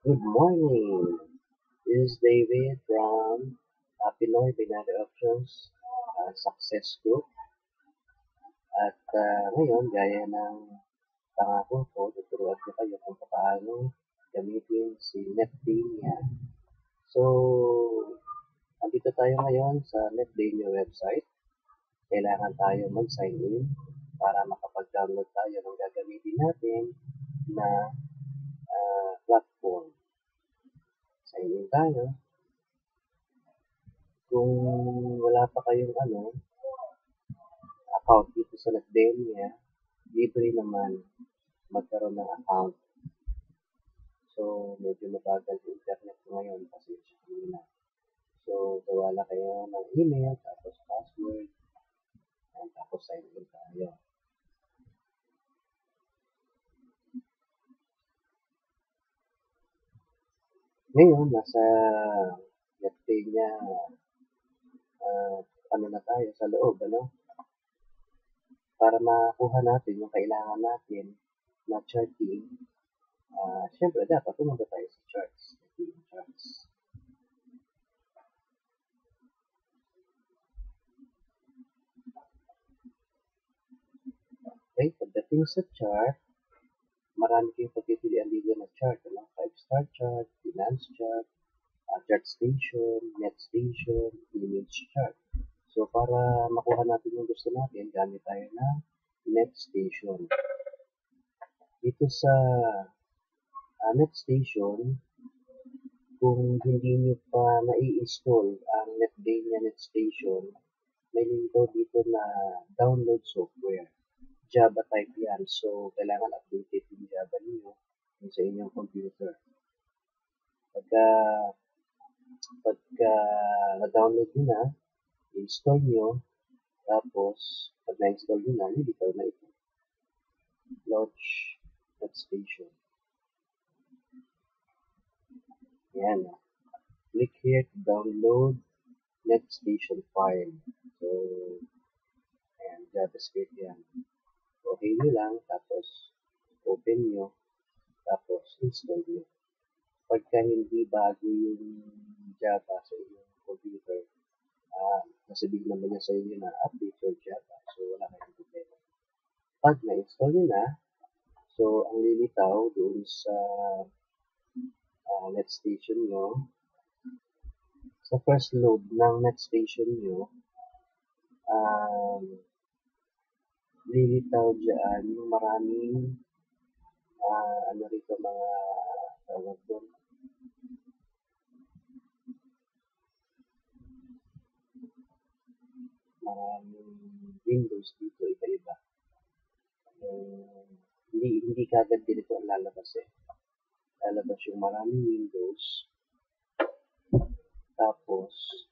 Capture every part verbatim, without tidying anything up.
Good morning. This is David from uh, Pinoy Binary Options uh, Success Group. At uh, ngayon, gaya ng pangako ko, tuturuan ko kayo kung paano gamitin si netdania. So, andito tayo ngayon sa netdania website. Kailangan tayo mag-sign in para makapag-download tayo ng gagamitin natin na uh, platform. Sign in tayo. Kung wala pa kayong ano, account dito sa netdania, libre naman magkaroon ng account. So, medyo mabagal yung internet ko ngayon kasi siya na. So, gawa lang kayo ng email, tapos password, and tapos sign in tayo. Ngayon, nasa netdania uh, ano na tayo sa loob, ano? Para makuha natin yung kailangan natin na charting, uh, syempre dapat pumunta tayo sa charts. charts. Okay, pagdating sa chart, marami kayong pagpipilian dito na chart, ano? five star chart, finance chart, uh, chart station, net station, image chart. So, para makuha natin yung gusto natin, gamit tayo ng net station. Dito sa uh, net station, kung hindi nyo pa nai-install ang netdania net station, may linko dito na download software. Java type yan. So, kailangan updated yung Java niyo sa inyong computer. Pagka, pagka na-download nyo na, install nyo, tapos, pag na-install nyo na, nilitaw na ito. Launch net station. Yan. Click here to download net station file. So, ayan, JavaScript yan. Okay nyo lang, tapos open nyo, tapos install nyo. Pagka hindi bago yung Java sa inyong computer, uh, nasabihin naman niya sa inyo na update your Java. So, wala kayong problema. Pag na-install nyo na, so, ang lilitaw doon sa uh, net station nyo, sa first load ng net station nyo, um, lilitaw dyan yung maraming uh, ano rito mga tawag doon, maraming windows dito iba-iba. Um, hindi hindi kagad dito ang lalabas eh. Lalabas yung maraming windows, tapos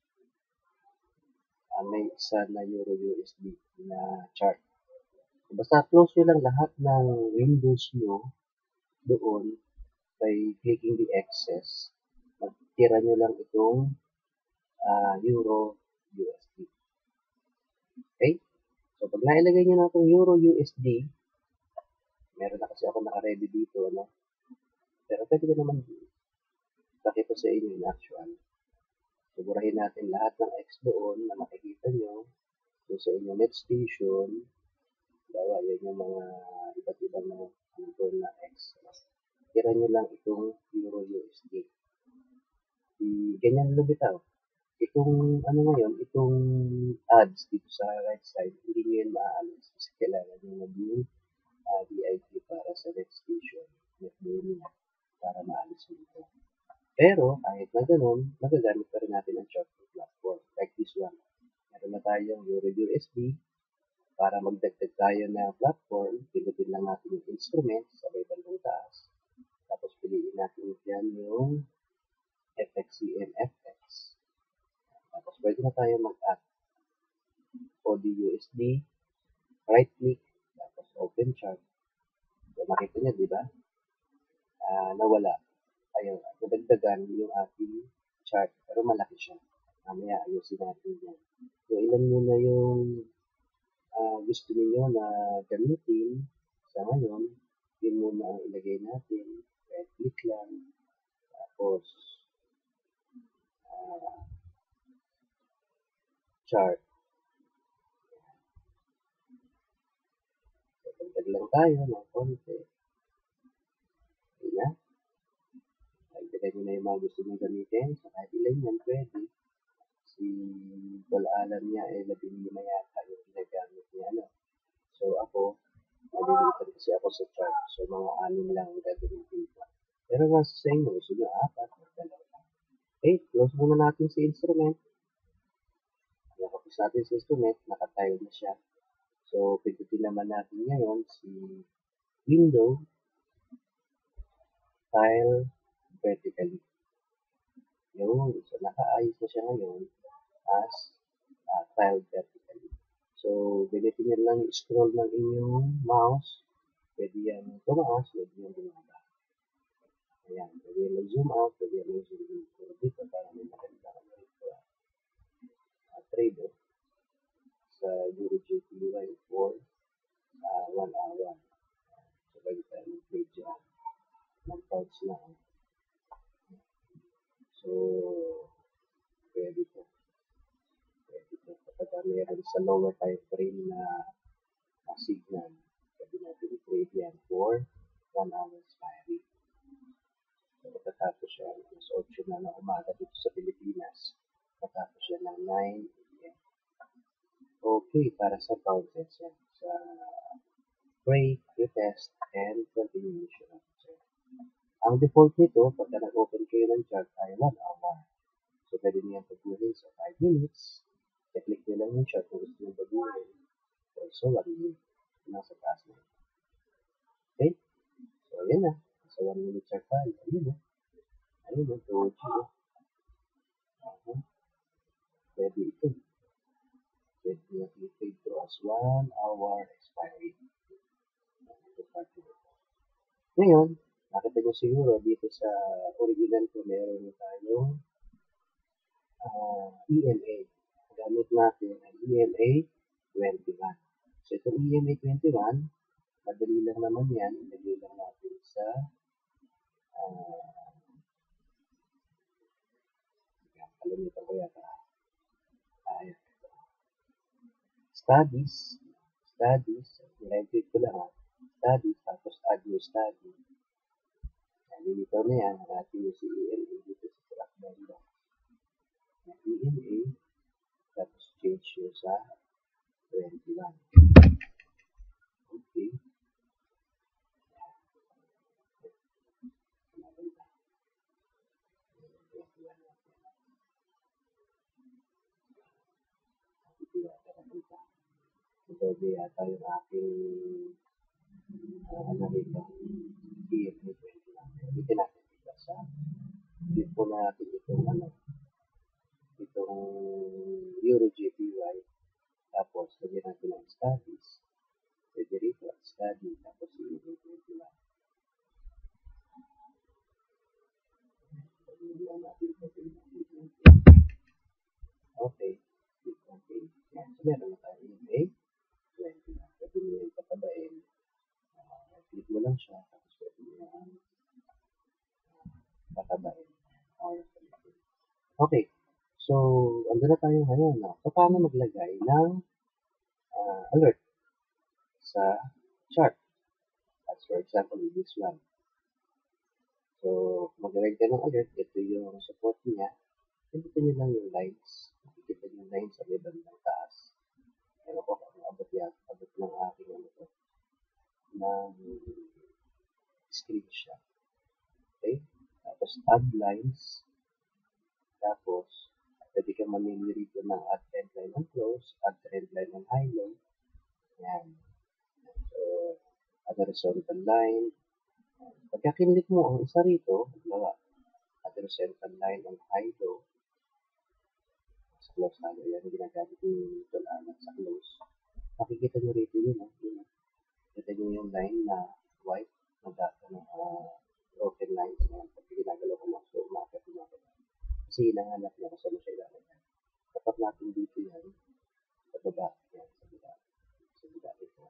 uh, may isa na Euro U S D na chart. Basta close nyo lang lahat ng windows nyo doon by clicking the excess. Magtira nyo lang itong uh, Euro U S D. Okay? So, pag nailagay nyo na itong Euro U S D, meron na kasi ako naka-ready dito, ano? Pero pwede ko naman pakita sa inyo in actual. Sigurahin natin lahat ng X doon na makikita nyo so sa inyong net station. Bawa, yan yung mga iba't ibang na doon na X. Tira nyo lang itong Euro U S D. I, ganyan lang bitaw. Itong ano ngayon, itong ads dito sa right side, hindi nyo yan maaalis. Kasi kailangan nyo maging uh, V I P para sa net station. Net nyo para maalis mo ito. Pero, kahit na ganun, magagamit pa rin natin ang charting platform. Like this one. Meron na tayong Euro U S D. Para magdagdag tayo na platform, pinutin lang natin yung instrument sa may bandang taas. Tapos piliin natin dyan yung F X C M F X. Tapos pwede na tayo mag-add O D U S D, right click, tapos open chart. So makita niya, di ba? Uh, nawala. Ayun, nadagdagan yung ating chart. Pero malaki siya. Mamaya ayusin natin yan. So ilan muna yung uh, gusto niyo na gamitin sa ngayon, yun muna ang ilagay natin. Right click lang. Tapos, uh, chart. Dagdag lang tayo ng konti. Okay na. Dagdagan nyo na yung mga gusto nyo gamitin. So, kahit ilan yan, pwede. Si Paul alam niya, eh, labing lima yata yung ginagamit niya. Ano? So, ako, malilitan kasi ako sa chart. So, mga anim lang ang gagamitin ko. Pero nasa sa inyo, gusto nyo apat o dalawa. Okay, close muna natin si instrument. Nakapos natin si instrument, nakatile na siya. So, pindutin naman natin ngayon si window, tile vertically. Yun, so nakaayos na siya ngayon as uh, tile vertically. So, gamitin nyo lang scroll ng inyong mouse. Pwede yan tumaas, pwede yan bumaba. Ayan, pwede yan mag-zoom out, pwede yan mag-zoom in. Pero dito, para may maganda ka na rin uh, trade sa Euro J P Y for uh, one hour. So, pwede tayo mag-trade dyan. Mag-pouch na. So, pwede po. Pwede po. Kapag meron sa lower time frame na uh, signal, pwede natin i-trade yan for one hour expiry. So, matatapos siya alas eight na ng umaga dito sa Pilipinas. Matapos siya ng nine a m Okay, para sa bounces yan. Sa break, retest, and continuation. Ang default nito, pagka nag-open kayo ng chart ay one hour. So, pwede niya pag-uhin sa five minutes. I-click nyo lang yung chart kung gusto nyo pag-uhin. Also, one minute. Nasa taas na. Okay? So, ayan na. Sa one minute chart tayo. Ayun na. Ayun na. Doji. Uh-huh. Pwede ito. Pwede nyo i-trade to as one hour expiry. Ito part nito. Ngayon, nakita nyo siguro dito sa original ko meron tayong uh, E M A. Gamit natin ang E M A twenty-one. So itong E M A twenty-one, madali lang naman yan. Ilagay lang natin sa uh, kalimitan ko yata. Ayan. Studies. Studies. I-right-click ko lang ha. Studies. Tapos add new study. Nilitaw na yan, natin yung si E M A dito sa track number. E M A, tapos change nyo sa twenty-one. Okay. Ito yata yung aking uh, ano rito, E M A twenty-one. Dito natin dito sa dito po natin itong ano, itong Euro J P Y. Tapos, lagyan natin ang studies. Pwede rito, study. Tapos, E M A twenty-one. Lagyan natin ito. Okay. Okay. Yan. So, meron na tayo E M A twenty-one. Pwede nyo yung patabain. Uh, click mo lang siya. Tapos, pwede nyo yung patabain. Okay. So, ando na tayo ngayon. No? So, paano maglagay ng uh, alert sa chart? As for example, this one. So, maglagay ka ng alert. Ito yung support niya. Pindutin nyo lang yung lines. Makikita nyo yung lines sa may bandang taas. Ano ko kung abot yan. Abot ng aking ano to. Ng screenshot. Okay? Tapos, add lines. Tapos, pwede kang mamili rito ng add trend line on close, add trend line on high low. Yan. So, add horizontal line. Pagka kinlik mo ang isa rito, halimbawa, add horizontal line on high low. Sa close na yan, ginagamit yung tulanan sa close. Makikita nyo rito yun. No? Yun. Kita nyo yung line na white na data ng uh, broken lines. Pag ginagalaw ko mas, so umakit umakit. Kasi hinahanap niya kung saan siya ilalagay. Dapat natin dito yan. Sa baba. Yan. Sa baba. Sa baba ito.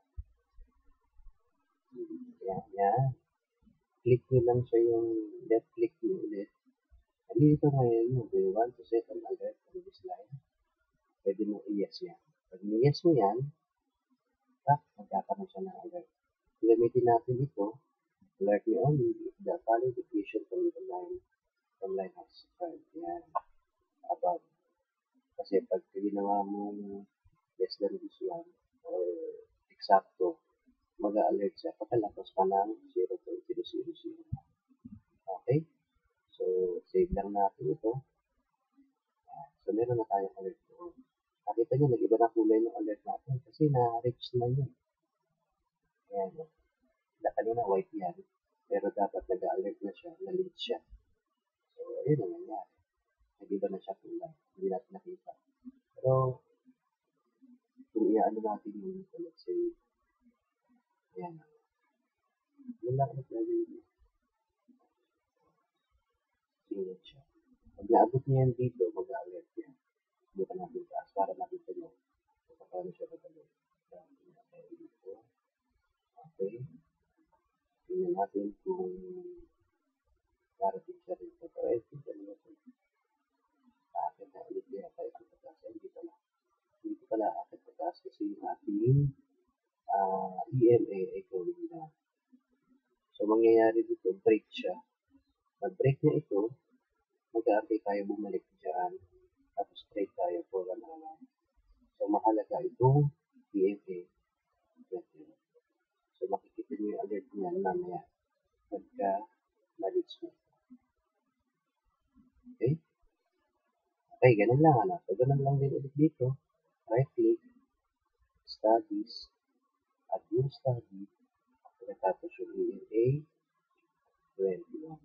Yan. Yan. Click nyo lang siya yung left click nyo ulit. Dito ngayon mo, do you want to set an alert on this line? Pwede mo i-yes yan. Pag i-yes mo yan, tap, magkakaroon siya ng alert. Gamitin natin ito, alert me only if the following deviation from the line, from line has occurred. Yan, above. Kasi pag ginawa mong less than this one, or eksakto, mag-alert siya pagkalapos pa ng zero point zero zero zero. Okay? So, save lang natin ito. So, meron na tayong alert doon. Nakita nyo, nag-iba na kulay ng alert natin kasi na-reach na yun. Ayan. Na kanina white yan. Pero dapat nag-alert na siya, na-late siya. So, ayun na nangyari. Nag-iba na siya kulay. Hindi natin nakita. Pero, kung i-ano natin yung, let's say, ayan. Yun lang ulit lagi yun. Tingnan siya. Pag naabot niya yan dito, mag-alert yan. Bukan natin taas para makita nyo kung paano siya mag-alert. Okay. Tingnan natin kung darating siya rito. Pero I think ano na ito. Aakit na ulit niya tayo ang pagkas. Hindi pala. Hindi pala aakit pagkas kasi yung ating uh, E M A ay going na. So, mangyayari dito, break siya. Mag-break niya ito, mag-aantay tayo bumalik dyan. Tapos straight tayo for one hour. So, mahalaga itong E M A. So, makikita nyo yung alert niya mamaya. Pagka na-reach mo. Okay? Okay, ganun lang. Ano? So, ganun lang din ulit dito. Right-click, studies, at yung study, natapos yung E M A twenty-one.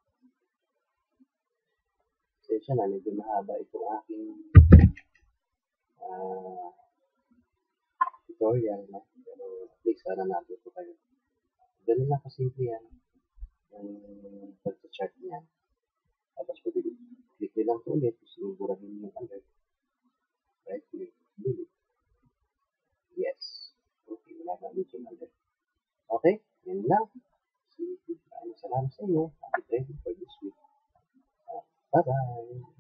Sensya na, medyo mahaba itong aking uh, tutorial. No? Pero at least sana natin ito kayo. Ganun lang kasimple yan. Yung pag-chart niyan. Tapos kung click nyo lang ito ulit, sinuburahin nyo yung alert. Right click, delete. Yes. Okay, wala na ulit yung alert. Okay, yun lang. Sige, maraming salamat sa inyo. Happy trading for this week. Uh, bye-bye.